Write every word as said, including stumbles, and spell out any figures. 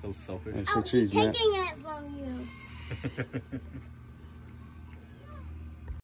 So selfish. Extra cheese, man. Taking it from you.